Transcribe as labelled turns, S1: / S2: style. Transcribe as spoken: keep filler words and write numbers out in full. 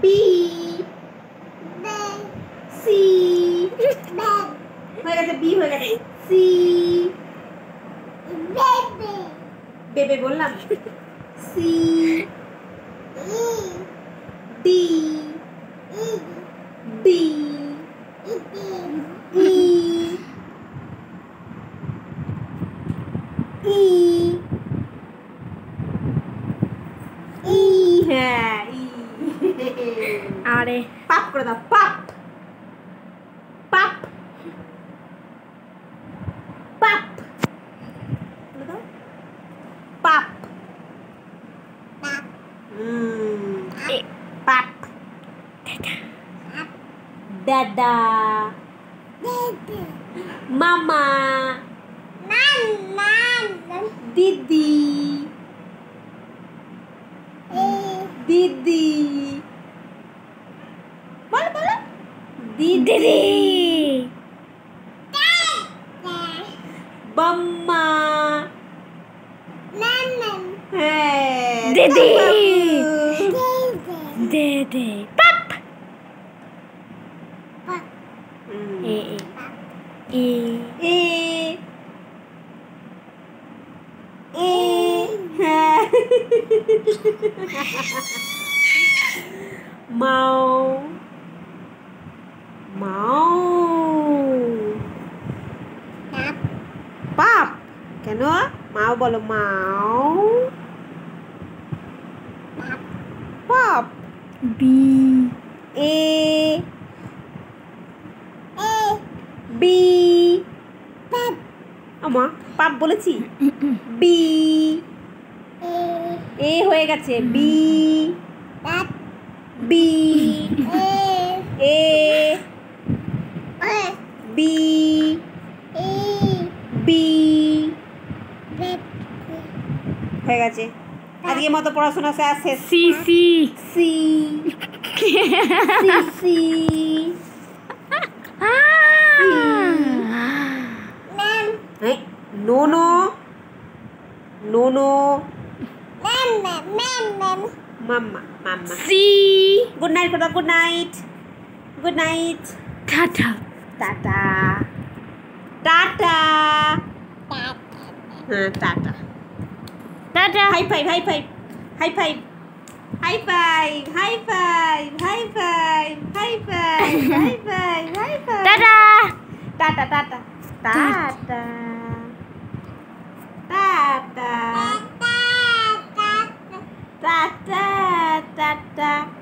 S1: B C হয়ে গেছে B হয়ে গেছে C বেবে বললাম C D D E E E হ্যাঁ E
S2: আরে
S1: পাপ করে দাও পাপ পাপ পাপ পাপ হুম পাপ দাদা মামা দিদি দিদি বলো বলো দিদি বাম্মা হ্যাঁ
S2: দিদি দিদি পাপ এ এ
S1: এ এ হ্যাঁ মাও মাও পাপ কেন মাও বলো মাও পাপ
S2: বি
S1: এ বি আমা পাপ বলেছি বি এ হয়ে গেছে B B A B B হয়ে গেছে আজকে মতো পড়াশোনা শেষ
S2: C C
S1: C C no no no no মাম্মা মাম্মা
S2: সি
S1: গুড নাইট কথা good night good night
S2: tata
S1: tata tata হ্যাঁ tata
S2: tata
S1: high five high five high five high five high five high five high five high five high five
S2: tata
S1: tata tata tata tata tata tata